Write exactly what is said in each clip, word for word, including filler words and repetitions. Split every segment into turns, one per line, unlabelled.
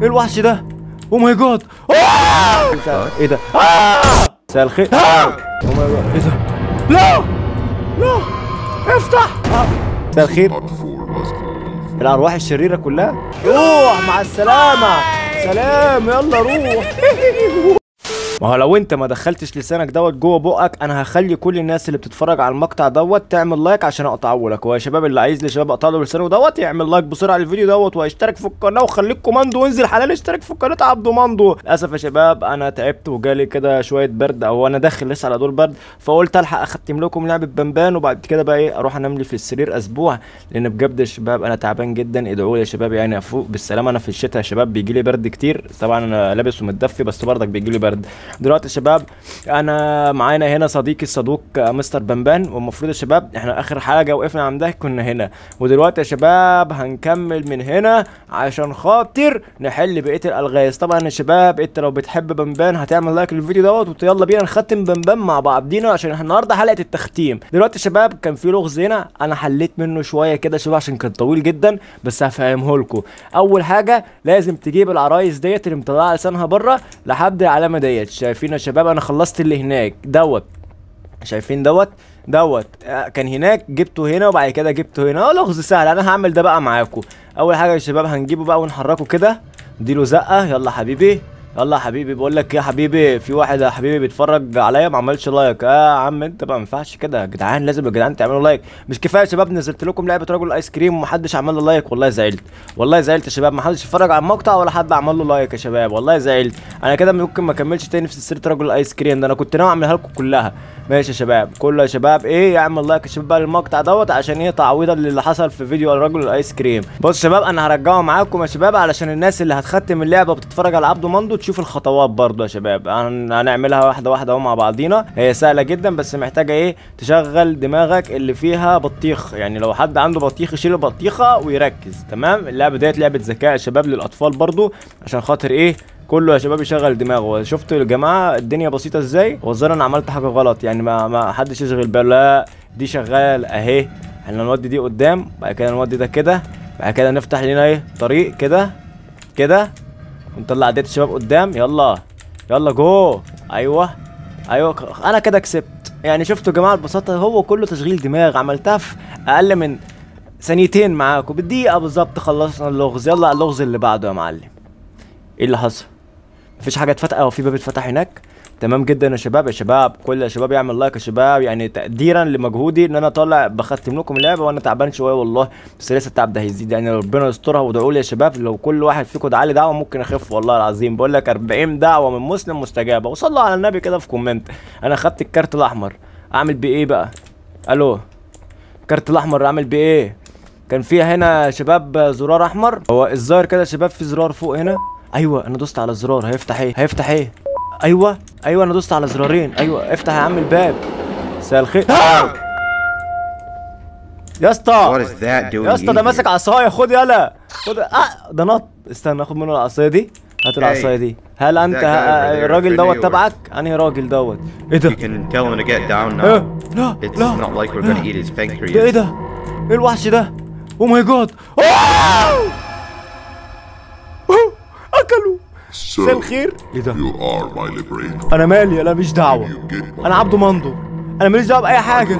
ايه الوحش ده؟ او ماي جاد. ايه ده؟ مساء الخير. او ماي جاد. ايه ده؟ لا لا افتح. مساء الخير. الارواح الشريره كلها روح مع السلامه. سلام يلا روح. ما هو لو انت ما دخلتش لسانك دوت جوه بقك انا هخلي كل الناس اللي بتتفرج على المقطع دوت تعمل لايك عشان اقطعه لك. ويا شباب اللي عايز لي شباب اقطع له لسانه دوت يعمل لايك بسرعه للفيديو دوت ويشترك في القناه وخليك كوماندو وانزل حلال اشترك في قناه عبده ماندو. للاسف يا شباب انا تعبت وجالي كده شويه برد او انا داخل لسه على دور برد فقلت الحق اختم لكم لعبه بنبان وبعد كده بقى ايه اروح انام لي في السرير اسبوع لان بجد يا شباب انا تعبان جدا. ادعوا لي يا شباب يعني افوق بالسلامه. انا في الشتاء يا شباب بيجي لي برد كتير طبعا انا لابس ومتدفي بس برضك بيجي لي برد. دلوقتي يا شباب انا معانا هنا صديقي الصدوق مستر بنبان والمفروض يا شباب احنا اخر حاجه وقفنا عندها كنا هنا ودلوقتي يا شباب هنكمل من هنا عشان خاطر نحل بقيه الالغاز. طبعا يا شباب انت لو بتحب بنبان هتعمل لايك للفيديو دوت ويلا بينا نختم بنبان مع بعضينا عشان احنا النهارده حلقه التختيم. دلوقتي يا شباب كان في لغز هنا انا حليت منه شويه كده شباب عشان كان طويل جدا بس هفهمه لكم. اول حاجه لازم تجيب العرايس ديت اللي مطلعه لسانها بره لحد العلامه ديت. شايفين يا شباب انا خلصت اللي هناك دوت. شايفين دوت دوت كان هناك جبته هنا وبعد كده جبته هنا. اه لغز سهل انا هعمل ده بقى معاكم. اول حاجه يا شباب هنجيبه بقى ونحركه كده اديله زقه. يلا حبيبي يلا حبيبي. بقول لك يا حبيبي في واحد يا حبيبي بيتفرج عليا ما عملش لايك. اه يا عم انت ما ينفعش كده يا جدعان لازم يا جدعان تعملوا لايك. مش كفايه يا شباب نزلت لكم لعبه رجل الايس كريم ومحدش عمل له لايك والله زعلت. والله زعلت يا شباب محدش اتفرج على المقطع ولا حد عمل له لايك يا شباب والله زعلت. انا كده ممكن ما اكملش تاني في سلسله رجل الايس كريم ده انا كنت ناوي اعملها لكم كلها. ماشي يا شباب كله يا شباب ايه يعمل لايك يا شباب بقى للمقطع دوت عشان ايه تعويضا للي حصل في فيديو الرجل الايس كريم. بص يا شباب انا هرجعه معاكم يا شباب علشان الناس اللي هتختم اللعبه وبتتفرج على عبده ماندو تشوف الخطوات برضه يا شباب. هنعملها واحده واحده اهو مع بعضينا. هي سهله جدا بس محتاجه ايه تشغل دماغك اللي فيها بطيخ. يعني لو حد عنده بطيخ يشيل البطيخه ويركز. تمام اللعبه ديت لعبه ذكاء يا شباب للاطفال برضه عشان خاطر ايه كله يا شباب يشغل دماغه. شفتوا يا جماعه الدنيا بسيطه ازاي؟ والظاهر انا عملت حاجه غلط يعني ما ما حدش يشغل باله. لا دي شغال اهي. احنا نودي دي قدام بعد كده نودي ده كده بعد كده نفتح لنا ايه طريق كده كده ونطلع ديت الشباب قدام. يلا يلا جو. ايوه ايوه انا كده كسبت. يعني شفتوا يا جماعه البساطه هو كله تشغيل دماغ. عملتها في اقل من ثانيتين معاكم بالدقيقه بالظبط خلصنا اللغز. يلا اللغز اللي بعده يا معلم. ايه اللي حصل؟ مفيش حاجه اتفتح او في باب اتفتح هناك. تمام جدا يا شباب. يا شباب كل يا شباب يعمل لايك يا شباب يعني تقديرا لمجهودي ان انا طالع بختم لكم اللعبه وانا تعبان شويه والله بس لسه التعب ده هيزيد يعني ربنا يسترها. وادعوا لي يا شباب لو كل واحد فيكم دعا لي دعوه ممكن اخف والله العظيم. بقول لك أربعين دعوه من مسلم مستجابه. وصلوا على النبي كده في كومنت. انا خدت الكارت الاحمر اعمل بيه ايه بقى؟ الو الكارت الاحمر اعمل بيه ايه؟ كان فيها هنا يا شباب زرار احمر. هو الظاهر كده يا شباب في زرار فوق هنا. ايوه انا دوست على الزرار هيفتح ايه؟ هيفتح ايه؟ ايوه ايوه انا دوست على زرارين. ايوه افتح يا عم الباب. مساء الخير. يا اسطى يا اسطى ده ماسك عصايه. خد يلا خد. اه ده نط. استنى اخد منه العصايه دي. هات العصايه دي. هل انت الراجل دوت تبعك؟ انهي راجل دوت؟ ايه ده؟ لا لا ده ايه ده؟ ايه الوحش ده؟ او ماي جاد. اكلوا. مساء الخير. ايه ده؟ انا مالي انا ماليش دعوه. انا عبده ماندو انا ماليش دعوه باي حاجه.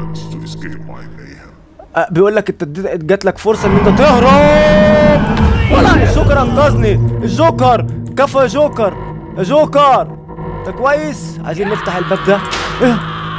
أه بيقول لك انت جات لك فرصه ان انت تهرب. ولا الجوكر انقذني. الجوكر كفى يا جوكر. يا جوكر انت كويس؟ عايزين نفتح الباب ده. ايه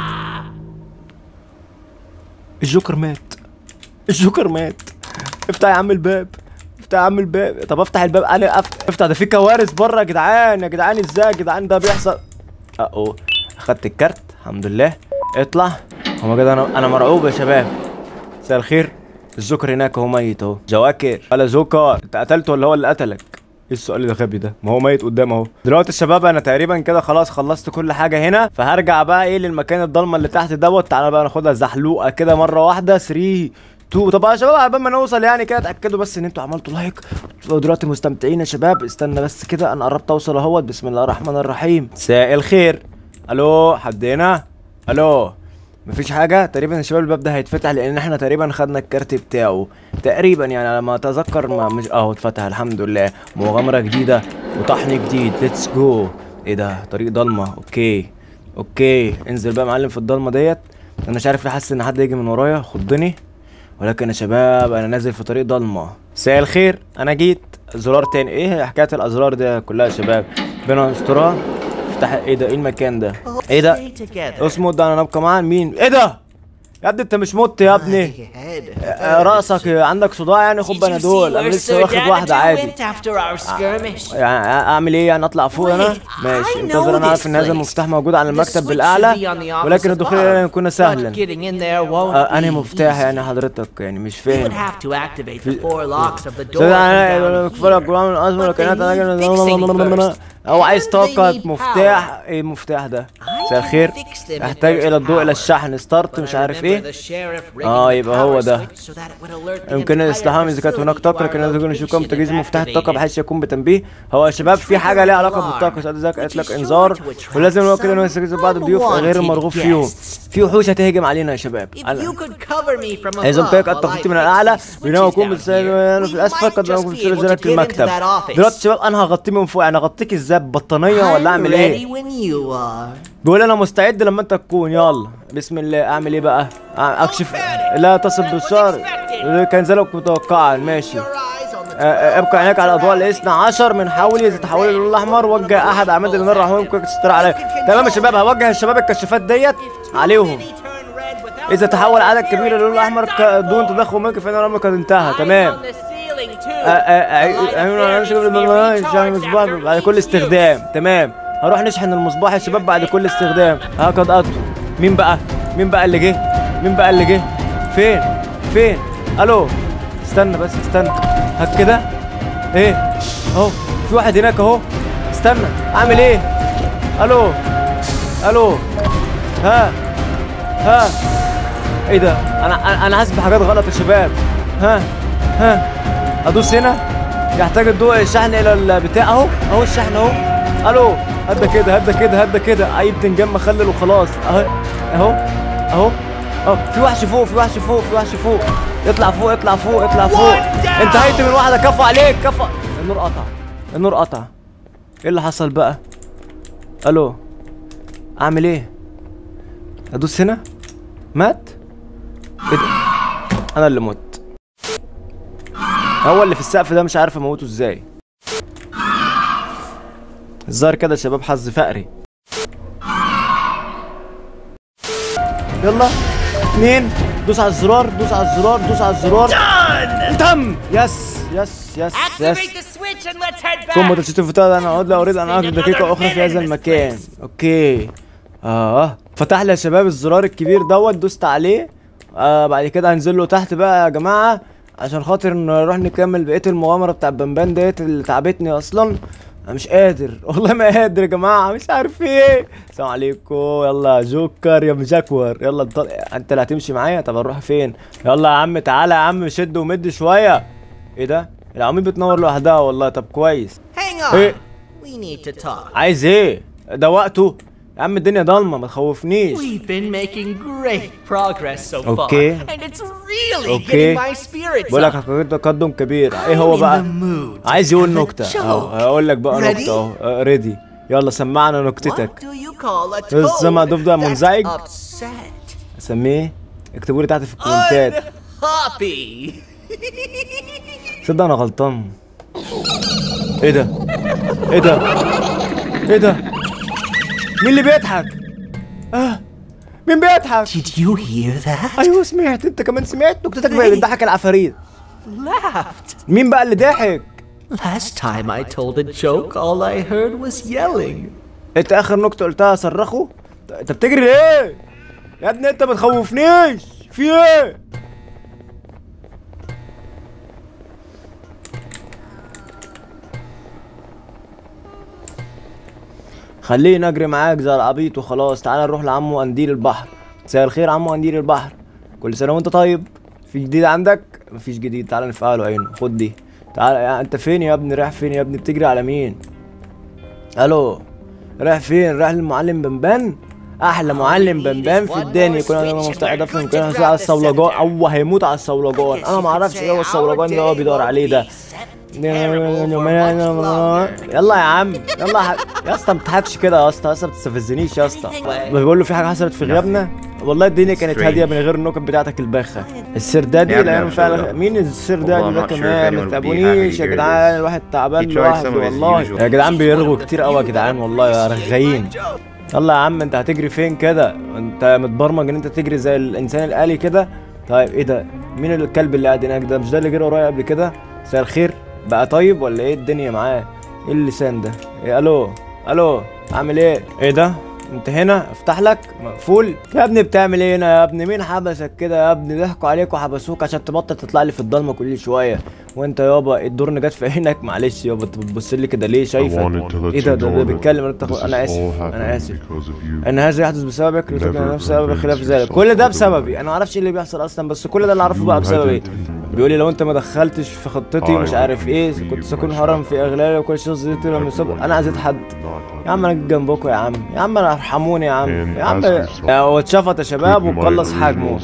الجوكر مات. الجوكر مات. افتح يا عم الباب. افتح يا عم الباب. طب افتح الباب انا افتح. افتح ده في كوارث بره يا جدعان. يا جدعان ازاي يا جدعان ده بيحصل؟ اهو اخدت الكارت الحمد لله. اطلع. هو كده انا انا مرعوب يا شباب. مساء الخير. الجوكر هناك اهو ميت اهو. جواكر ولا جوكر انت قتلته ولا هو اللي قتلك؟ ايه السؤال ده غبي ده؟ ما هو ميت قدام اهو. دلوقتي يا شباب انا تقريبا كده خلاص خلصت كل حاجه هنا فهرجع بقى ايه للمكان الضلمه اللي تحت دوت. تعالى بقى ناخدها زحلوقه كده مره واحده. ثلاثة تو. طب يا شباب قبل ما نوصل يعني كده اتاكدوا بس ان انتوا عملتوا لايك ودلوقتي مستمتعين يا شباب. استنى بس كده انا قربت اوصل اهوت. بسم الله الرحمن الرحيم. مساء الخير. الو حد هنا؟ الو مفيش حاجه تقريبا يا شباب. الباب ده هيتفتح لان احنا تقريبا خدنا الكارت بتاعه تقريبا يعني على ما اتذكر. ما مش اهو اتفتح الحمد لله. مغامره جديده وطحن جديد. ليتس جو. ايه ده؟ طريق ضلمه. اوكي اوكي انزل بقى يا معلم في الضلمه ديت. انا مش عارف ليه حاسس ان حد يجي من ورايا خضني، ولكن يا شباب انا نازل في طريق ضلمه. مساء الخير. انا جيت زرار تاني. ايه حكايه الازرار دي كلها يا شباب؟ بينا نسترها. افتح. ايه ده؟ ايه المكان ده؟ ايه ده؟ اسمه ده انا نبقى معاه مين؟ ايه ده؟ يا ابني انت مش مت يا ابني. راسك عندك صداع يعني؟ خد بنادول. انا لسه واخد واحده عادي. يعني اعمل ايه يعني؟ اطلع فوق انا؟ ماشي انتظر. انا عارف ان هذا المفتاح موجود على المكتب بالاعلى، ولكن الدخول اليه يكون سهلا. انهي مفتاح يعني حضرتك؟ يعني مش فاهم. او عايز طاقة مفتاح. ايه المفتاح ده؟ مساء الخير. احتاج الى الضوء الى الشحن. ستارت مش عارف ايه. اه يبقى هو ده. يمكن الاستحام اذا كانت هناك طاقة، لكن لازم يكون يشوفكم تجهيز مفتاح الطاقة بحيث يكون بتنبيه. هو يا شباب في حاجة ليها علاقة بالطاقة. سؤال ذاك قالت لك انذار، ولازم نوكل انه يستجيب بعض الضيوف غير المرغوب فيهم. في وحوش هتهجم علينا يا شباب. اذا امتلك التخطيط من الاعلى بينما يكون في الاسفل قد يكون في زرك المكتب. دلوقتي شباب انا هغطيه من فوق. يعني اغطيك ازاي؟ ببطانيه ولا اعمل ايه؟ بيقول انا مستعد لما انت تكون. يلا بسم الله. اعمل ايه بقى؟ اكشف. لا تصل بالشر كان ذلك متوقعا. ماشي. ابقى عينيك على الاضواء الاثنى عشر من حولي. اذا تحول للون الاحمر وجه احد اعمده النار راح يمكن تستر عليه. تمام يا شباب. هوجه الشباب الكشافات ديت عليهم. اذا تحول عدد كبير للون الاحمر دون تدخل منك فان الامر قد انتهى. تمام. بعد كل استخدام. تمام. هروح نشحن المصباح يا شباب بعد كل استخدام. ها قد قطع. مين بقى؟ مين بقى اللي جه؟ مين بقى اللي جه؟ فين؟ فين؟ الو استنى بس استنى. هات كده. ايه اهو في واحد هناك اهو. استنى اعمل ايه؟ الو الو ها ها ايه ده؟ انا انا حاسس بحاجات غلط يا شباب. ها ها ادوس هنا. يحتاج الضوء الشحن الى البتاع اهو. اهو الشحن اهو. الو هدا كده هدا كده هدا كده. اي بتنجان مخلل وخلاص. اهو اهو اهو اهو. في وحش فوق في وحش فوق في وحش فوق. اطلع فوق اطلع فوق اطلع فوق. انتهيت من واحده. كفو عليك كفو. النور قطع. النور قطع. ايه اللي حصل بقى؟ الو اعمل ايه؟ ادوس هنا. مات؟ ايه ده؟ انا اللي مت. هو اللي في السقف ده مش عارف اموته ازاي. الظاهر كده يا شباب حظ فقري. يلا اتنين. دوس على الزرار دوس على الزرار دوس على الزرار. تم. يس يس يس يس. ثم تشتت فتاة. انا اعود لا اريد ان اقف دقيقة اخرى في هذا المكان. اوكي. اه فتح لي يا شباب الزرار الكبير دوت. دوست عليه. آه بعد كده هنزل له تحت بقى يا جماعة عشان خاطر نروح نكمل بقية المغامرة بتاع بنبان ديت اللي تعبتني اصلا. انا مش قادر والله ما قادر يا جماعه. مش عارف في ايه. السلام عليكم. يلا جوكر يا مجاكور. يلا بطل... انت اللي هتمشي معايا. طب هنروح فين؟ يلا يا عم تعالى يا عم شد ومد شويه. ايه ده؟ العواميد بتنور لوحدها والله. طب كويس. ايه؟ عايز ايه؟ ده وقته يا عم. الدنيا ضلمه ما تخوفنيش.
We've been making great progress so far.
اوكي
and it's really
اوكي.
getting my spirits
بقول لك حقيقة تقدم كبير. ايه هو بقى؟ عايز يقول نكته اهو. هقول لك بقى نكته اهو. ريدي. يلا سمعنا نكتتك. السمع ضفدع منزعج. اسميه؟ اكتبوا لي تحت في الكومنتات. صدق انا غلطان. ايه ده؟ ايه ده؟ ايه ده؟ مين اللي بيضحك؟ اه مين بيضحك؟
Did you hear that?
ايوه سمعت. انت كمان سمعت؟ نكتتك بقى بتضحك العفاريت.
Laughed.
مين بقى اللي ضحك؟
Last time I told a joke, all I heard was yelling.
انت اخر نكته قلتها صرخوا؟ انت بتجري ليه؟ يا ابني انت ما تخوفنيش. في ايه؟ خليني اجري معاك زي العبيط وخلاص. تعالى نروح لعمو قنديل البحر. مساء الخير عمو قنديل البحر. كل سنه وانت طيب. في جديد عندك؟ مفيش جديد. تعالى نفعله عينه. خد دي. تعالى يا انت فين يا ابني؟ رايح فين يا ابني؟ بتجري على مين؟ الو رايح فين؟ رايح للمعلم بنبان؟ احلى معلم بنبان في الدنيا، يكون عنده مفتاح اضافي يمكن يحصل على الصولجان او هيموت على الصولجان. انا ما اعرفش ايه هو الصولجان ده هو بيدور عليه ده. يلا يا عم يلا يا, يا اسطى ما تضحكش كده يا اسطى، يا اسطى ما تستفزنيش يا اسطى. بيقول له في حاجه حصلت في غيابنا، والله الدنيا كانت هاديه من غير النكت بتاعتك الباخه. السردادي لا فعلا. مين السردادي ده كمان؟ ما تتعبونيش يا جدعان، الواحد تعبان لوحده والله يا جدعان. بيرغوا كتير قوي يا جدعان والله يا رغايين. يلا يا عم انت هتجري فين كده؟ انت متبرمج ان انت تجري زي الانسان الالي كده. طيب ايه ده؟ مين الكلب اللي قاعد هناك ده؟ مش ده اللي جري ورايا قبل كده؟ مساء الخير بقى طيب ولا ايه الدنيا معاه؟ ايه اللسان ده؟ ايه الو الو عامل ايه؟ ايه ده؟ انت هنا؟ افتح لك مقفول؟ يا ابني بتعمل ايه هنا يا ابني؟ مين حبسك كده يا ابني؟ ضحكوا عليك وحبسوك عشان تبطل تطلع لي في الضلمه كل شويه. وانت يابا الدورن جت في عينك؟ معلش يابا انت بتبص لي كده ليه؟ شايفك ايه ده؟ ده, ده بيتكلم. انا اسف انا اسف ان هذا يحدث بسببك، نفس سبب خلاف ذلك. كل ده بسببي انا، ما اعرفش ايه اللي بيحصل اصلا، بس كل ده اللي اعرفه بقى بسببي. بيقول لي لو انت ما دخلتش في خطتي مش عارف ايه كنت ساكون هرم في اغلالي وكل شيء زيت لما يصاب. انا عايز حد يا عم، انا جيت جنبكم يا عم، يا عم ارحموني يا عم يا عم. هو اتشفط يا شباب وقلص حجمه.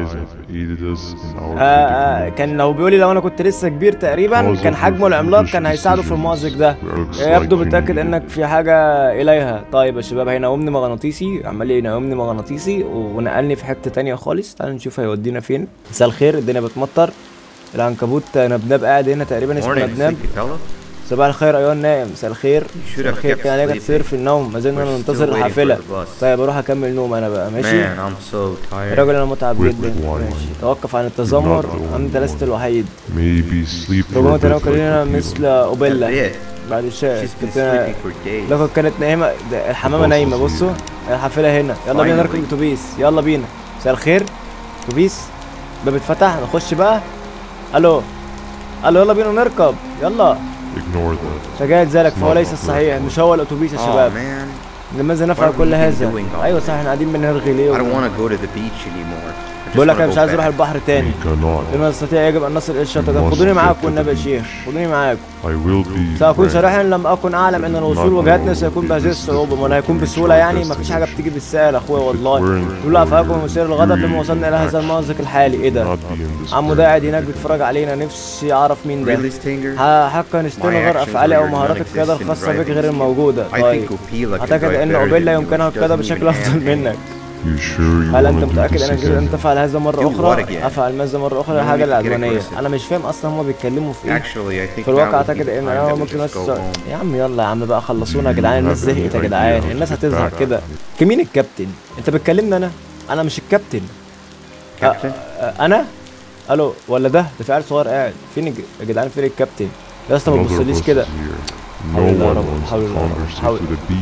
آه آه كان لو بيقول لي لو انا كنت لسه كبير تقريبا كان حجمه العملاق كان هيساعده في المأزق ده. يبدو متأكد انك في حاجه اليها. طيب يا شباب هيناومني مغناطيسي، عمال يناومني مغناطيسي ونقلني في حته تانيه خالص. تعالوا نشوف هيودينا فين. مساء الخير، الدنيا بتمطر، العنكبوت نبناب قاعد هنا تقريبا اسمه نبناب. صباح الخير ايها النائم. مساء الخير. مساء الخير. كان عليك تصير في النوم، ما زلنا ننتظر الحافله. طيب اروح اكمل نوم انا بقى ماشي. الراجل انا متعب جدا. ماشي توقف عن التذمر، انت لست الوحيد. ربما تناولنا مثل اوبيلا بعد الشاي. لقد كانت نايمه، الحمامه نايمه. بصوا الحافله هنا، يلا بينا نركب الاتوبيس يلا بينا. مساء الخير. اتوبيس باب اتفتح، نخش بقى. الو الو يلا بينا نركب يلا. تجاهل ذلك فهو ليس الصحيح، مش هو الاتوبيس يا شباب. لماذا نفعل كل هذا؟ ايوه صح احنا قاعدين بنرغي ليه؟ بقول لك انا مش عايز اروح البحر تاني. لما نستطيع يجب ان نصل الى الشاطئ. خدوني معاكم والنبي يا شيخ، خدوني معاكم. ساكون صريحا لم اكن اعلم ان الوصول وجهتنا سيكون بهذه الصعوبه. ما هيكون بسهوله يعني؟ ما فيش حاجه بتيجي بالسهل اخويا والله. لولا افعالكم مثير الغضب لما وصلنا الى هذا المأزق الحالي. ايه ده؟ عمو ده قاعد هناك بيتفرج علينا، نفسي اعرف مين ده. حقا ستينغر افعالي او مهارات القياده الخاصه بك غير الموجوده. طيب اعتقد ان اوبيلا يمكنها القياده بشكل افضل منك. هل انت متاكد انك ان تفعل هذا مره اخرى؟ افعل ماذا مره اخرى؟ حاجه العدوانيه. انا مش فاهم اصلا هما بيتكلموا في ايه. في الواقع اعتقد ان انا ممكن بس يا عم يلا يا عم بقى خلصونا يا جدعان، الناس زهقت يا جدعان، الناس هتزهق كده. مين الكابتن؟ انت بتكلمني انا؟ انا مش الكابتن. كابتن؟ انا؟ الو ولا ده؟ ده في عيل صغير قاعد. فين يا جدعان؟ فين الكابتن؟ يا اسطى ما تبصليش كده. حول الله يا رب، حول الله حول.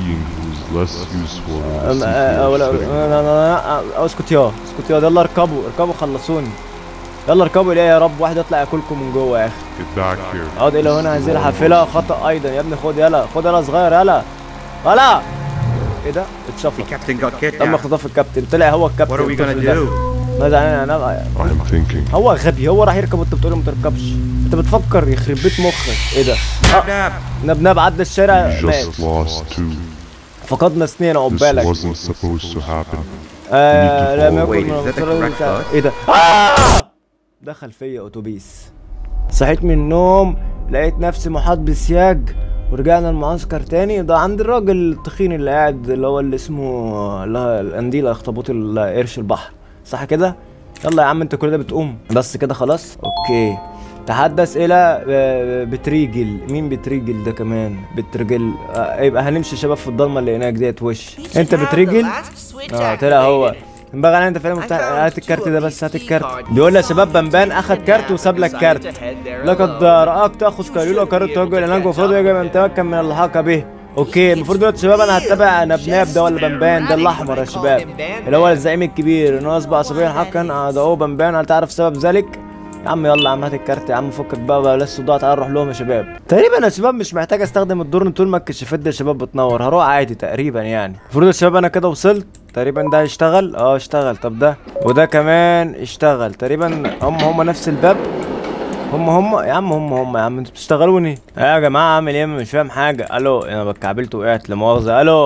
اسكت يا اسكت يا يلا اركبوا اركبوا خلصوني يلا اركبوا. ليه يا رب واحد يطلع ياكلكم من جوه يا اخي. اقعد الى هنا هذه الحافله خطا ايضا يا ابني. خد يلا خد يلا صغير يلا يلا. ايه ده؟ اتشفط. تم اختطاف الكابتن، طلع هو الكابتن. ماذا انا انا هو غبي، هو راح يركب وانت بتقول له ما تركبش. انت بتفكر يخرب بيت مخك. ايه ده؟ نبناب نبناب عدى الشارع مات. فقدنا سنين عقبالك. آه لا ما يكون من ايه ده؟ آه! دخل فيا اتوبيس. صحيت من النوم لقيت نفسي محاط بسياج ورجعنا المعسكر تاني. ده عند الراجل التخين اللي قاعد اللي هو اللي اسمه اللي هو القنديل اخطبوط قرش البحر، صح كده؟ يلا يا عم انت كل ده بتقوم بس كده خلاص؟ اوكي. تحدث الى بتريجل. مين بتريجل ده كمان؟ بتريجل آه يبقى هنمشي شباب في الضلمه اللي هناك ديت. وش انت بتريجل؟ اه طلع هو. ينبغي علينا انت فاهم مفتاح. هات الكارت ده بس، هات الكارت. بيقول يا شباب بنبان اخد كارت وساب لك كارت. لقد راك تاخذ قيلوله وقررت توجه الى هناك، المفروض يجب ان تتمكن من اللحاق به. اوكي المفروض دلوقتي يا شباب انا هتبع نبناب ده ولا بنبان ده الاحمر يا شباب اللي هو الزعيم الكبير انه اصبح عصبيا حقا. ادعوه بنبان، هل تعرف سبب ذلك؟ يا عم يلا يا عم هات الكارت يا عم، فكك بقى بلاش صداع، تعال نروح لهم يا شباب. تقريبا يا شباب مش محتاج استخدم الدورن طول ما الكشافات دي يا شباب بتنور، هروح عادي تقريبا يعني. المفروض يا شباب انا كده وصلت تقريبا. ده هيشتغل؟ اه اشتغل. طب ده وده كمان اشتغل تقريبا. هم هم نفس الباب. هم هم يا عم هم هم يا عم انتوا بتشتغلوني. ايه يا جماعه عامل ايه؟ مش فاهم حاجه. الو انا بتكعبلت وقعت لا مؤاخذه. الو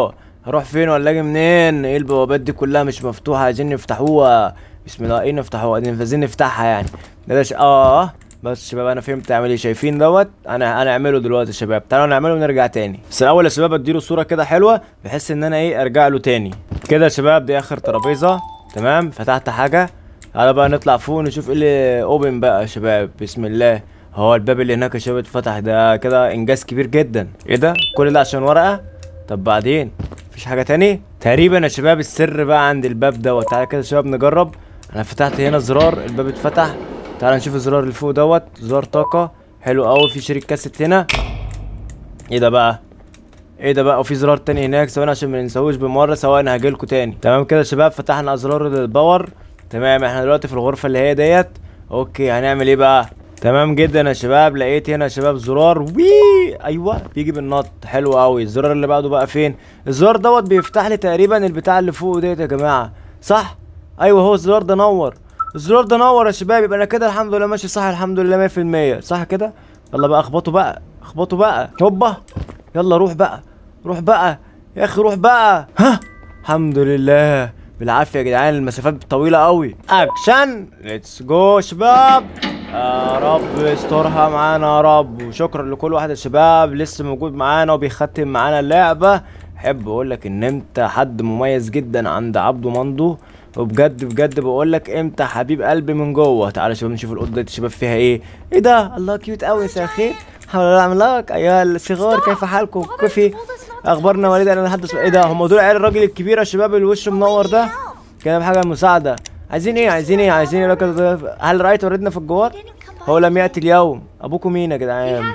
هروح فين ولا اجي منين؟ ايه البوابات دي كلها مش مفتوحه؟ عايزين نفتحوها. بسم الله. ايه نفتحوها؟ عايزين نفتحها يعني. بلاش. اه بس شباب انا فهمت اعمل ايه. شايفين دوت؟ انا انا اعمله دلوقتي يا شباب. تعالوا نعمله ونرجع تاني. بس الاول يا شباب اديله صوره كده حلوه بحيث ان انا ايه ارجع له تاني كده يا شباب. دي اخر ترابيزه. تمام. فتحت حاجه. تعالى بقى نطلع فوق نشوف ايه اللي اوبن بقى يا شباب. بسم الله. هو الباب اللي هناك يا شباب اتفتح. ده كده انجاز كبير جدا. ايه ده؟ كل ده عشان ورقه؟ طب بعدين مفيش حاجه تاني تقريبا يا شباب. السر بقى عند الباب دوت. تعالى كده يا شباب نجرب. انا فتحت هنا زرار الباب اتفتح. تعالى نشوف الزرار اللي فوق دوت. زرار طاقه حلو قوي. في شريك كاسيت هنا. ايه ده بقى؟ ايه ده بقى؟ وفي زرار تاني هناك. ثواني عشان ما ننساهوش بالمره. ثواني هجيلكوا تاني. تمام كده يا شباب. فتحنا ازرار الباور. تمام. احنا دلوقتي في الغرفه اللي هي ديت. اوكي هنعمل ايه بقى؟ تمام جدا يا شباب. لقيت هنا يا شباب زرار. وي ايوه بيجي بالنط. حلو قوي. الزرار اللي بعده بقى فين؟ الزرار دوت بيفتح لي تقريبا البتاع اللي فوق ديت يا جماعه. صح؟ ايوه هو الزرار ده نور. الزرار ده نور يا شباب. يبقى انا كده الحمد لله ماشي صح. الحمد لله مية في المية صح كده. يلا بقى اخبطوا بقى. اخبطوا بقى. هوبا. يلا روح بقى. روح بقى يا اخي روح بقى. ها الحمد لله بالعافيه يا جدعان. المسافات طويله قوي. اكشن. ليتس جو شباب. يا رب استرها معانا يا رب. وشكرا لكل واحد يا شباب لسه موجود معانا وبيختم معانا اللعبه. احب اقول لك ان انت حد مميز جدا عند عبده مندو. وبجد بجد بقول لك انت حبيب قلبي من جوه. تعالى يا شباب نشوف الاوضه دي الشباب فيها ايه. ايه ده؟ الله كيوت قوي. مساء الخير. حول الله عملاق ايها الصغار كيف حالكم؟ كيف اخبارنا وليد؟ انا نحدث. ايه ده؟ هم دول عيال الراجل الكبير يا شباب اللي وشه منور ده؟ كده بحاجه مساعده. عايزين ايه؟ عايزين ايه؟ عايزين ايه؟ لك هل رايت وردنا في الجوار؟ هو لم ياتي اليوم. ابوكم مين يا جدعان؟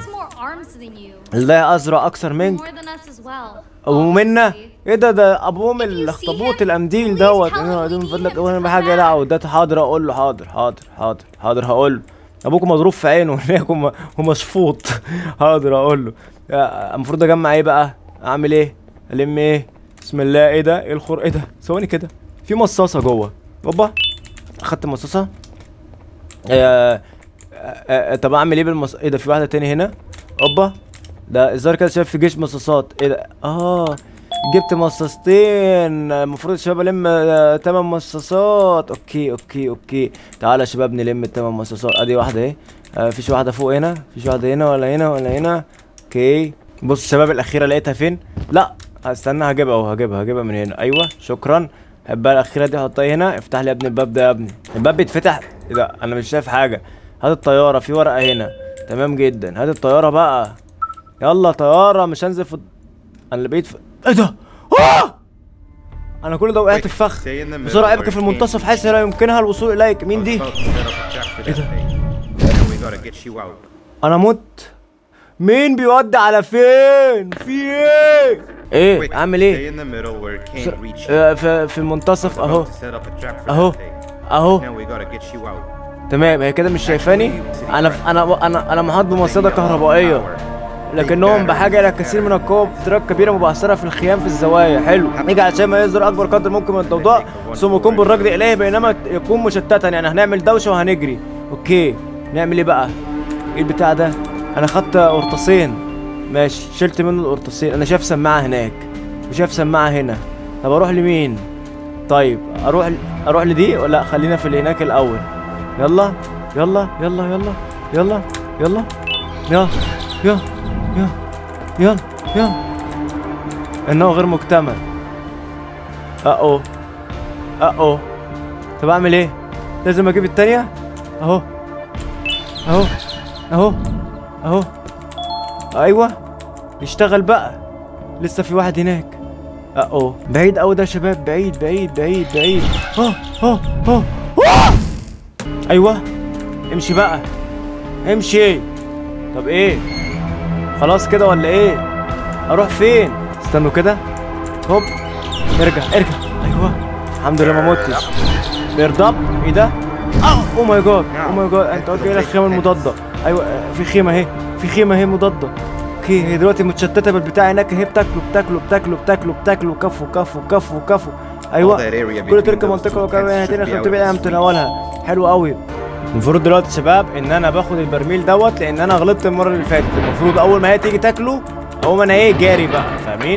الله ازرق اكثر منك ومنا. ايه ده؟ ده ابوهم الاخطبوط القنديل دوت. من فضلك اقول بحاجه. لا وده حاضر. اقول له حاضر حاضر حاضر حاضر. هقول له ابوكم مضروب في عينه هناك ومشفوط. حاضر اقول له. المفروض اجمع ايه بقى؟ اعمل ايه؟ الم ايه؟ بسم الله. ايه ده؟ ايه الخر؟ ايه ده؟ ثواني كده. في مصاصه جوه. اوبا اخدت مصاصه. آه آه طب اعمل ايه بالمص. ايه ده؟ في واحده تاني هنا. اوبا ده الظاهر كده شايف في جيش مصاصات. ايه ده؟ اه جبت مصاصتين. المفروض يا شباب الم تمن مصاصات. اوكي اوكي اوكي. تعالى يا شباب نلم التمن مصاصات. ادي واحده اهي. آه فيش واحده فوق هنا؟ فيش واحده هنا ولا هنا ولا هنا؟ اوكي بص يا شباب الاخيره لقيتها فين؟ لا استنى هجيبها اهو. هجيبها هجيبها من هنا. ايوه شكرا. بقى الاخيره دي حطها هنا. افتح لي يا ابني الباب ده يا ابني. الباب بيتفتح. ايه ده؟ انا مش شايف حاجه. هات الطياره. في ورقه هنا. تمام جدا. هات الطياره بقى. يلا طياره. مش هنزل في. انا اللي بقيت في. ايه ده؟ آه! انا كل ده وقعت في فخ. بسرعه ابقى في المنتصف حيث لا يمكنها الوصول اليك. مين دي؟ ايه ده؟ انا مت. مين بيودي على فين؟ في ايه؟ ايه اعمل ايه؟ في في المنتصف اهو. اهو اهو. تمام. هي كده مش شايفاني. انا انا انا انا محاط بمصيده كهربائيه لكنهم بحاجه الى كثير من القوه بطريقه كبيره مبعثره في الخيام في الزوايا. حلو. نيجي علشان ما يصدر اكبر قدر ممكن من الضوضاء ثم يكون بالركض اليه بينما يكون مشتتا. يعني هنعمل دوشه وهنجري. اوكي نعمل ايه بقى؟ ايه البتاع ده؟ انا خدت قرطاسين. ماشي شلت منه القرطاسين. انا شايف سماعه هناك وشايف سماعه هنا. طب اروح لمين؟ طيب اروح ل... اروح لدي ولا خلينا في اللي هناك الاول. يلا يلا يلا يلا يلا يلا يلا يلا يلا يلا يلا. انه غير مكتمل. اهو اهو. طب اعمل ايه؟ لازم اجيب التانية. اهو اهو اهو اهو. ايوه اشتغل بقى. لسه في واحد هناك. اهو بعيد اوي ده يا شباب. بعيد بعيد بعيد بعيد. اه اه اه. ايوه امشي بقى امشي. طب ايه؟ خلاص كده ولا ايه؟ اروح فين؟ استنوا كده. هوب ارجع ارجع. ايوه الحمد لله ما متش. بيرضب. ايه ده؟ اوه ماي جاد اوه ماي جاد. انت قلت ايه؟ الخيمه المضاده. ايوه في خيمه اهي. في خيمه اهي مضاده. اوكي هي دلوقتي متشتته بالبتاع هناك اهي. بتاكلوا بتاكلوا بتاكلوا بتاكلوا بتاكلوا. كفوا كفوا كفوا كفوا. ايوه كل تلك منطقه وكمان هتبقى تبقى متناولها. حلو قوي. المفروض دلوقتي يا شباب ان انا باخد البرميل دوت لان انا غلطت المره اللي فاتت. المفروض اول ما هي تيجي تاكله اقوم انا ايه جاري بقى. فاهمين؟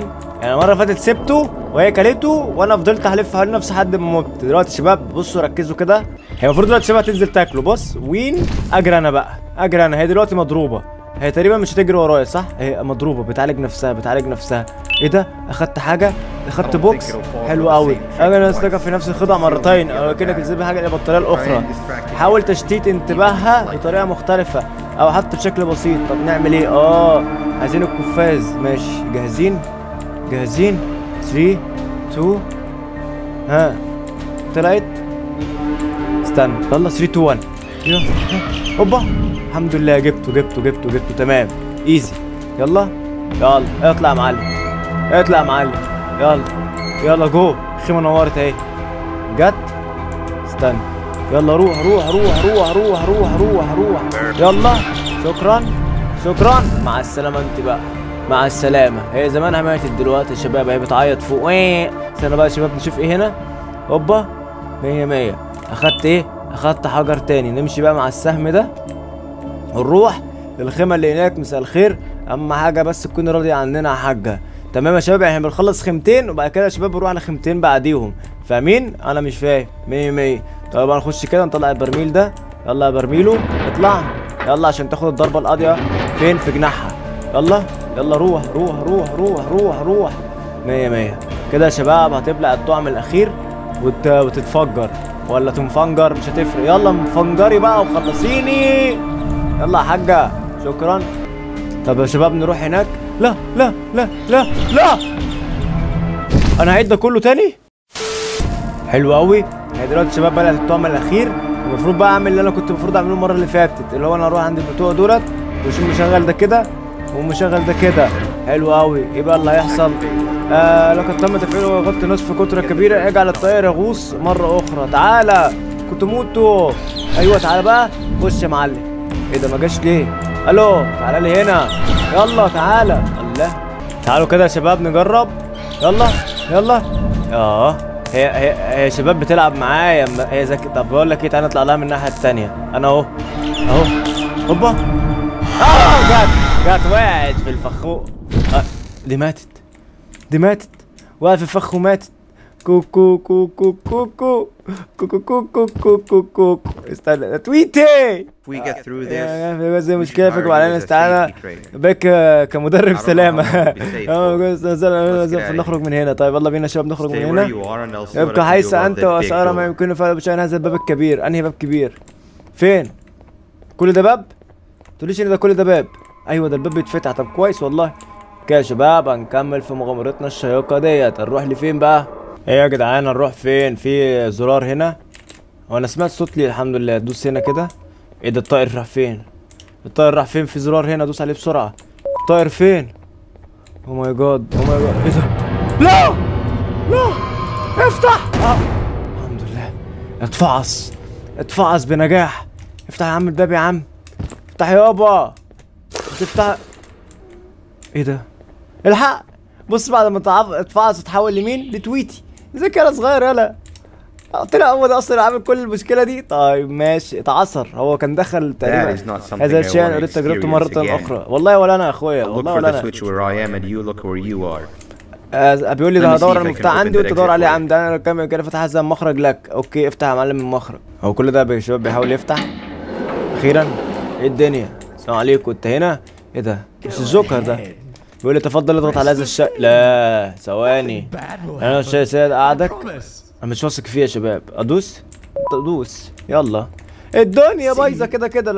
يعني المره اللي فاتت سبته وهي كلته وانا فضلت احلف حوالين نفسي لحد ما مت. دلوقتي يا شباب بصوا ركزوا كده، هي المفروض دلوقتي شباب تنزل تاكله. بص وين اجري انا بقى، اجري انا. هي دلوقتي مضروبه، هي تقريبا مش هتجري ورايا صح؟ هي مضروبه بتعالج نفسها بتعالج نفسها. ايه ده؟ اخدت حاجه، اخدت بوكس حلو قوي. انا استجب في نفس الخدعه مرتين او كده تجذب حاجه بالطريقه الاخرى. حاول تشتيت انتباهها بطريقه مختلفه او حتى بشكل بسيط. طب نعمل ايه؟ اه عايزين القفاز. ماشي جاهزين جاهزين ثلاثة اتنين ها طلعت. استنى يلا ثلاثة اتنين واحد يلا هوبا. الحمد لله جبته جبته جبته جبته تمام ايزي. يلا يلا اطلع يا معلم اطلع يا معلم. يلا يلا جو. الخيمه نورت اهي جت. استنى يلا روح روح روح روح روح روح روح روح يلا. شكرا شكرا مع السلامه انت بقى مع السلامه. هي زمانها ماتت دلوقتي يا شباب، هي بتعيط فوق. استنى بقى يا شباب نشوف ايه هنا. هوبا مية مية. اخدت ايه؟ اخدت حجر تاني. نمشي بقى مع السهم ده ونروح للخيمه اللي هناك. مساء الخير، اهم حاجه بس تكوني راضيه عننا يا حاجه. تمام يا شباب، احنا بنخلص خيمتين وبعد كده يا شباب بنروح على خيمتين بعديهم. فاهمين؟ انا مش فاهم. مية مية. طيب هنخش كده نطلع البرميل ده. يلا يا برميلو اطلع يلا عشان تاخد الضربه القاضيه. فين؟ في جناحها. يلا يلا روح روح روح روح روح روح. مية مية كده يا شباب. هتبلع الطعم الاخير وت... وتتفجر ولا تنفجر مش هتفرق. يلا انفجري بقى وخلصيني. يلا يا حاجه شكرا. طب يا شباب نروح هناك. لا لا لا لا لا انا هعيد ده كله تاني. حلو قوي. هي دلوقتي يا شباب بلعت الطعم الاخير. المفروض بقى اعمل اللي انا كنت المفروض اعمله المره اللي فاتت، اللي هو انا اروح عند البتوع دولت واشوف مشغل ده كده ومشغل ده كده. حلو قوي. ايه بقى اللي هيحصل؟ آه لقد تم تفعيله ويغطي نصف قطره كبيره. اجعل الطائر يغوص مره اخرى. تعالى كنت موتوا. ايوه تعالى بقى خش يا معلم. ايه ده ما جاش ليه؟ الو تعالى لي هنا. يلا تعالى. الله تعالوا كده يا شباب نجرب. يلا يلا. اه هي هي هي شباب بتلعب معايا. هي ذكي. طب بقول لك ايه، تعالى نطلع لها من الناحيه الثانيه. انا اهو اهو هوبا. اه جت جت وقعت في الفخوق. آه. دي ماتت دي ماتت وقعت في الفخ وماتت. كوكو كوكو كوكو كوكو كوكو كوكو كوكو. استنى تويتي.
We get through this.
بس مشكلة فيكم علينا استعانة بك كمدرب سلامة. نخرج من هنا. طيب يلا بينا يا شباب نخرج من هنا. ابقى حيث أنت وأسأل ما يمكن فعله بشأن هذا الباب الكبير. أنهي باب كبير؟ فين؟ كل ده باب؟ تقوليش إن ده كل ده باب. أيوه ده الباب بيتفتح. طب كويس والله. كده يا شباب هنكمل في مغامرتنا الشيقة ديت. هنروح لفين بقى؟ ايه يا جدعان هنروح فين؟ في زرار هنا. هو انا سمعت صوت لي الحمد لله. دوس هنا كده. ايه ده الطائر راح فين؟ الطائر راح فين؟ في زرار هنا دوس عليه بسرعه. الطائر فين؟ او ماي جاد او ماي جاد. ايه ده؟ لا لا افتح. آه. الحمد لله اتفعص اتفعص بنجاح. افتح يا عم الباب يا عم. افتح يابا. تفتح. ايه ده؟ الحق. بص بعد ما اتفعص وتحول لمين؟ لتويتي. ازيك يا صغير يلا. طلع هو ده اصلا عامل كل المشكله دي. طيب ماشي اتعصر. هو كان دخل تقريبا هذا الشيء. اريد تجربته مره اخرى. والله ولا انا يا اخويا والله ولا انا. آه بيقول لي ده هدور على المفتاح عندي وانت تدور عليه عندي. انا كمان كده فتح هذا المخرج لك. اوكي افتح يا معلم المخرج. هو كل ده يا شباب بيحاول يفتح اخيرا. ايه الدنيا؟ السلام عليكم. انت هنا؟ ايه ده؟ مش الجوكر ده. بيقول لي تفضل اضغط على هذا الشيء. لا ثواني انا الشيء سيد قعدك. انا مش واثق فيه يا شباب. ادوس ادوس يلا. الدنيا بايظه كده كده.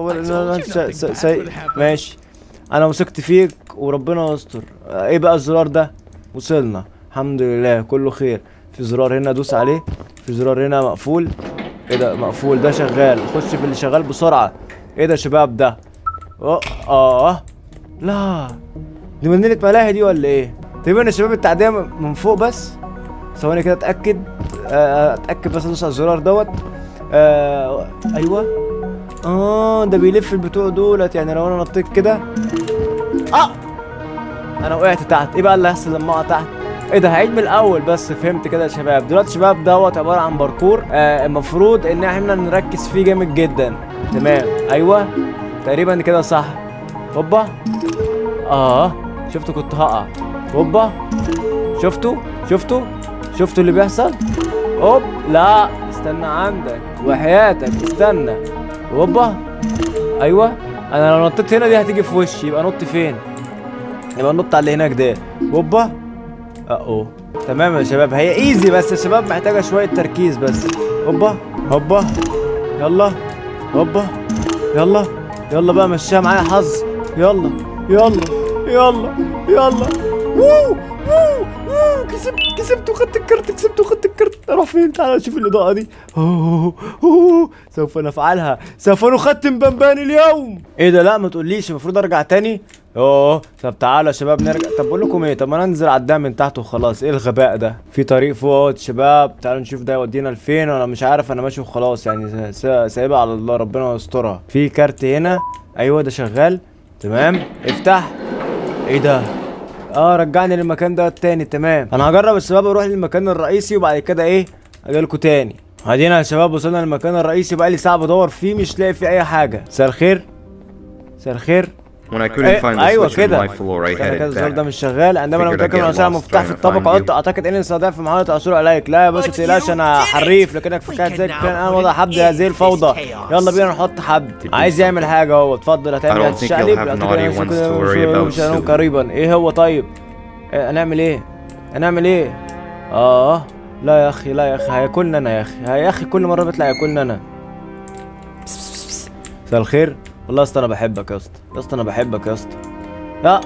ماشي انا مسكت فيك وربنا يستر. ايه بقى الزرار ده؟ وصلنا الحمد لله كله خير. في زرار هنا دوس عليه. في زرار هنا مقفول. ايه ده مقفول؟ ده شغال. خش في اللي شغال بسرعه. ايه ده يا شباب ده؟ اه اه لا دي مدينة ملاهي دي ولا ايه؟ تقريبا يا شباب التعدية من فوق بس. ثواني كده اتأكد. آه اتأكد بس ادوس على الزرار دوت. آه ايوه. اه ده بيلف البتوع دولت. يعني لو انا نطيت كده اه انا وقعت تحت. ايه بقى اللي هيحصل لما اقع تحت؟ ايه ده؟ هعيد من الاول بس. فهمت كده يا شباب. دلوقتي يا شباب دوت عبارة عن باركور. آه المفروض ان احنا نركز فيه جامد جدا. تمام ايوه تقريبا كده صح. هوبا. اه شفت كنت هقع. هوبا شفتوا شفتوا شفتوا اللي بيحصل؟ هوب لا استنى عندك وحياتك استنى. هوبا ايوه انا لو نطيت هنا دي هتيجي في وشي، يبقى نط فين؟ يبقى نط على اللي هناك ده. هوبا اهو تمام يا شباب، هي ايزي بس يا شباب محتاجه شويه تركيز بس. هوبا هوبا يلا هوبا يلا يلا بقى مشيها معايا حظ. يلا يلا يلا يلا ووو ووو ووو كسبت كسبت وخدت الكارت كسبت وخدت الكارت. اروح فين؟ تعالى نشوف الاضاءه دي. أوه أوه سوف نفعلها، سوف نختم بنبان اليوم. ايه ده؟ لا ما تقوليش المفروض ارجع تاني. اوه طب تعالوا يا شباب نرجع. طب بقول لكم ايه، طب ما ننزل على الدم من تحت وخلاص. ايه الغباء ده؟ في طريق فوق يا شباب، تعالوا نشوف ده يودينا لفين. وانا مش عارف انا ماشي وخلاص يعني، سايبها على الله ربنا يسترها. في كارت هنا ايوه ده شغال تمام. افتح. ايه ده؟ اه رجعني للمكان ده التاني تمام. انا هجرب يا شباب اروح للمكان الرئيسي وبعد كده ايه اجيلكوا تاني. ادينا يا شباب وصلنا للمكان الرئيسي، بقالي ساعه بدور فيه مش لاقي فيه اي حاجه. مساء الخير مساء الخير.
When I couldn't find the
ايوه
switch on
كده
my floor I
كده
headed
الزرار ده
back.
مش شغال. عندما لم اتاكد من وسائل المفتاح في الطابق عدت اعتقد اني استطيع في محاوله العثور عليك. لا يا باشا متقلقش انا حريف، لكنك فكرت زي كان انا وضع حد هذه الفوضى. يلا بينا نحط حد عايز يعمل حاجه اهو. اتفضل هتعمل هتشقلب مش قريبا. ايه هو طيب؟ إيه هنعمل ايه؟ هنعمل ايه؟ اه لا يا اخي لا يا اخي هياكلنا انا يا اخي يا اخي كل مره بيطلع ياكلنا انا. مساء الخير. والله يا اسطى انا بحبك يا اسطى يا اسطى انا بحبك يا اسطى. لا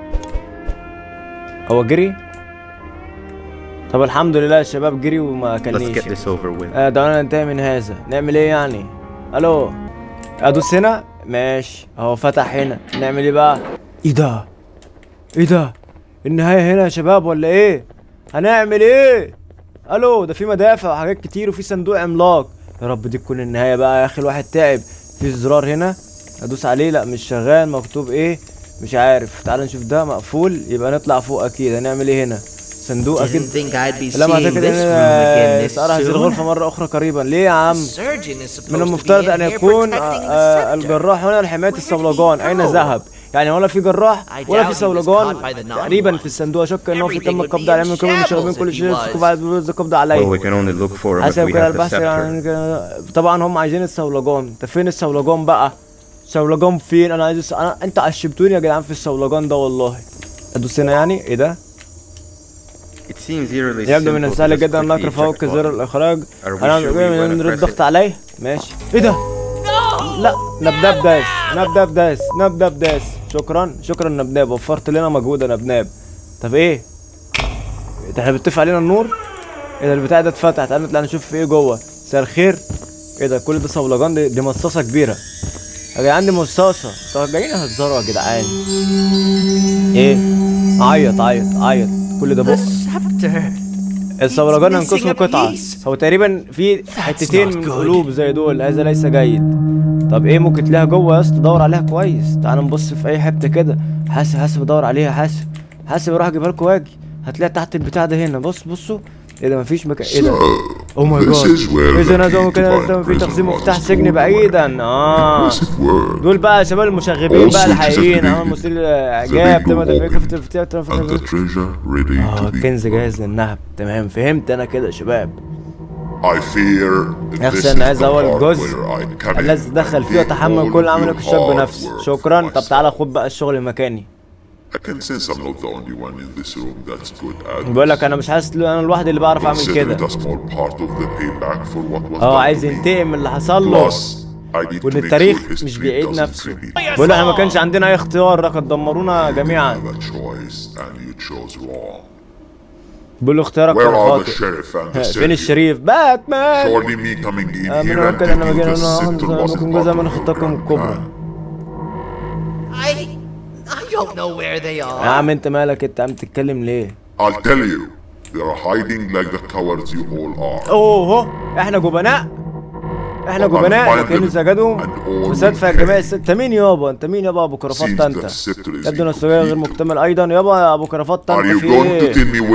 هو جري. طب الحمد لله يا شباب جري وما كلنيش. آه دعونا ننتهي من هذا. نعمل ايه يعني؟ الو ادوس هنا ماشي اهو فتح هنا. نعمل ايه بقى؟ ايه ده؟ ايه ده؟ النهايه هنا يا شباب ولا ايه؟ هنعمل ايه؟ الو ده في مدافع وحاجات كتير وفي صندوق عملاق. يا رب دي تكون النهايه بقى يا اخي الواحد تعب. في زرار هنا ادوس عليه لا مش شغال. مكتوب ايه مش عارف. تعال نشوف ده مقفول يبقى نطلع فوق اكيد. هنعمل ايه هنا؟ صندوق اكيد. لا ما اعتقد ان سأرى هذه الغرفه مره اخرى قريبا. ليه يا عم؟ من المفترض ان يكون آه الجراح هنا لحمايه الصولجان. اين ذهب؟ يعني ولا في جراح ولا في صولجان تقريبا في الصندوق. اشك انه في تم القبض عليه من قبل المشاغبين كل شيء القبض عليه. حسب كده البحث يعني طبعا هم عايزين الصولجان. انت فين الصولجان بقى؟ الصولجان فين؟ انا عايز انا انت عشبتوني يا جدعان في الصولجان ده والله. ادوس هنا يعني ايه ده؟ يبدو من السهل جدا ان نقر فوق زر الاخراج. انا نرد الضغط عليه ماشي. ايه ده؟ لا نبداب داس نبداب داس نبداب داس. شكرا شكرا نبناب وفرت لنا مجهود يا نبناب. طب ايه؟ ده احنا بيطفي علينا النور؟ ايه ده البتاع ده اتفتح. تعالى نطلع نشوف في ايه جوه. مساء الخير. ايه ده كل ده صولجان؟ دي, دي مصاصه كبيره يا جدعان. دي مصاصه. طب جايين هتزاروا يا جدعان. ايه؟ عيط عيط عيط كل ده بق. الصولجان هينقسموا قطعه. هو تقريبا في حتتين من قلوب زي دول. هذا ليس جيد. طب ايه ممكن تلاقيها جوه يا اسطى؟ دور عليها كويس. تعال نبص في اي حته كده. حاسب حاسب ادور عليها. حاسب حاسب اروح اجيبها لكم واجي. هتلاقيها تحت البتاع ده هنا. بص بصوا ايه ده مفيش مكان. ايه ده؟ اوه ماي جاد. اذا انا زي كده في تخزين مفتاح سجن بعيدا. اه دول بقى يا شباب المشاغبين بقى الحقيقيين. اه مثير الاعجاب. تم تفكير في التفتيش. اه الكنز جاهز للنهب. تمام فهمت انا كده يا شباب. يخشى ان هذا هو الجزء الذي تدخل فيه وتحمل كل عملك الشاب بنفسه. شكرا. طب تعالى خد بقى الشغل مكاني. بقول لك انا مش حاسس ان انا الوحيد اللي بعرف اعمل كده. اه عايز ينتقم من اللي حصل له وان التاريخ مش بيعيد نفسه. بقول له احنا ما كانش عندنا اي اختيار لقد دمرونا جميعا. بقول له اختيارك كان خاطئ. فين الشريف؟ باتمان. من الممكن ان مجينا ممكن جزء من خطتكم الكبرى.
I don't know where they are.
يا عم انت مالك؟ انت عم تتكلم ليه؟
I'll tell you. They are hiding like the cowards you all are.
اوه احنا جبناء. احنا جبناء لكن سجدوا وستدفع الجميع الست. انت مين يابا؟ انت مين يابا ابو كرافات انت؟ يبدو ان السجاير غير مكتمل ايضا يابا يا ابو كرافات انت. في ايه؟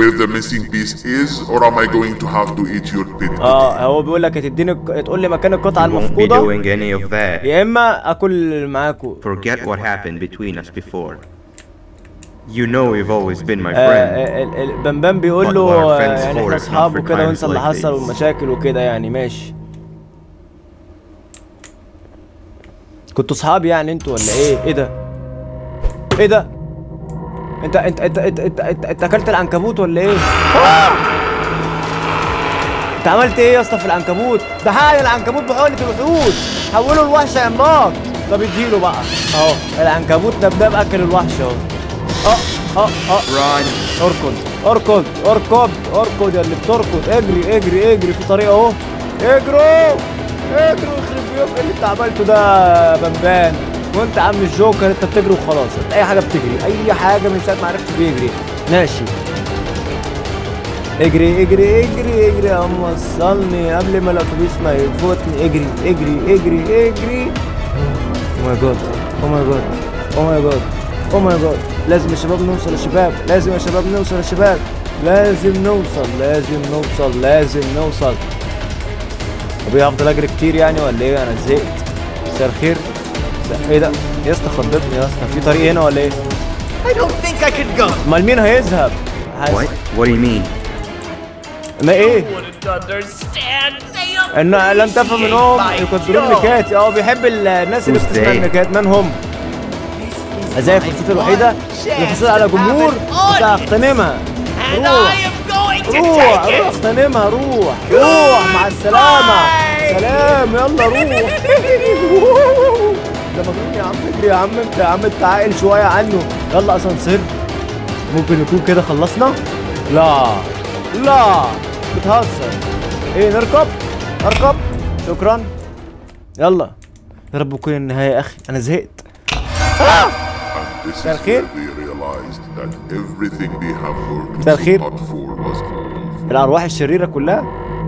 اه هو بيقول لك هتديني تقول لي مكان القطعه المفقوده يا اما اكل معاكوا.
Forget what happened between us before. You know you've always been my
آه
friend.
ال- ال- بمبم بيقول
But
له
what are
آه،
friends
يعني
for
احنا
if not
اصحاب
for
وكده
times
وانسى اللي
like
حصل
these؟
والمشاكل وكده يعني ماشي. كنتوا صحاب يعني انتوا ولا ايه؟ ايه ده؟ ايه ده؟ انت انت انت انت انت, انت, انت اكلت العنكبوت ولا ايه؟ آه! انت عملت ايه يا اسطى في العنكبوت؟ ده حقن العنكبوت بحقنة الوحوش، حوله لوحش يا عملاق. طب اديله بقى اهو العنكبوت دبدب اكل الوحش اهو. اه اه اه
Run.
اركض اركض اركض اركض يا اللي بتركض، اجري اجري اجري في طريق اهو، اجروا اجروا يخرب بيوك. ايه اللي انت عملته ده يا بمبان؟ وانت يا عم الجوكر انت بتجري وخلاص، انت اي حاجه بتجري، اي حاجه من ساعه ما عرفت بيجري. ماشي اجري اجري اجري اجري يا عم وصلني قبل ما الاتوبيس ما يفوتني. اجري اجري اجري اجري. او ماي جاد او ماي جاد او ماي جاد او ماي جاد. لازم يا شباب نوصل يا شباب، لازم يا شباب نوصل يا شباب، لازم نوصل لازم نوصل لازم نوصل. طب ايه هفضل اجري كتير يعني ولا ايه؟ انا زهقت. مساء الخير. ايه ده يا اسطى؟ خضتني يا اسطى. في طريق هنا ولا ايه؟
I don't think I can go.
امال مين هيذهب؟
What? What do you mean?
ما ايه؟
Wouldn't understand. They are
انه لم تفهم انهم
my
يقدرون
job.
النكات. اه بيحب الناس اللي
Who's
بتسمع
they?
النكات. من هم؟ ازاي فرصتي الوحيدة للحصول على جمهور وسأغتنمها.
And
روح
I am going to
روح
take
روح
it.
اغتنمها. روح روح مع السلامة. سلام يلا روح. ده مجنون يا عم. اجري يا عم انت، يا عم انت عاقل شوية عنه. يلا اسانسير. ممكن يكون كده خلصنا؟ لا لا بتهزر. ايه نركب؟ اركب. شكرا. يلا يا رب تكون النهاية يا اخي، انا زهقت.
And this is
مساء
where
الخير.
they realized that everything they have worked
مساء
so
الخير.
hard for was gone.
الارواح الشريرة كلها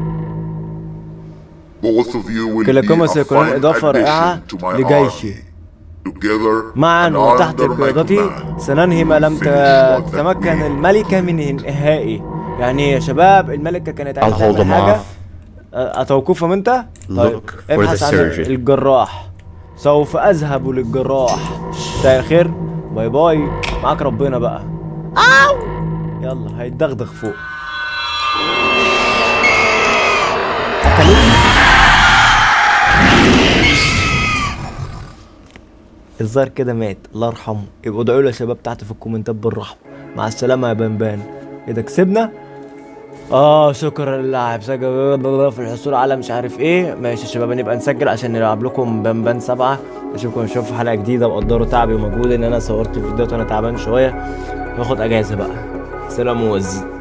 Both of you will be
كلاكما
a
سيكونان
fine
إضافة رائعة
addition to my
لجيشي.
army. Together
معا
and
وتحت
under my
قيادتي
command,
سننهي ما لم
finish what that
تتمكن
we-
الملكة من انهائه. يعني يا شباب الملكة كانت عايزة
I'll hold
تعمل
them
حاجة.
off.
أه، أتوقفهم أنت؟ طيب
Look for
ابحث
the
عن
surgeon.
الجراح. سوف أذهب للجراح. مساء الخير. باي باي. معاك ربنا بقى. أو يلا هيتدغدغ فوق. أكلوني. الظاهر كده مات، الله يرحمه. يبقوا ادعوا له يا شباب تحت في الكومنتات بالرحمه. مع السلامه يا بنبان. ايه ده كسبنا؟ اه شكرا للاعب سجل في الحصول على مش عارف ايه. ماشي يا شباب نبقى نسجل عشان نلعب لكم بنبان سبعة. اشوفكم ان شاء الله في حلقه جديده، وقدروا تعبي ومجهودي ان انا صورت الفيديوهات وانا تعبان شويه. واخد اجازه بقى. سلام وز.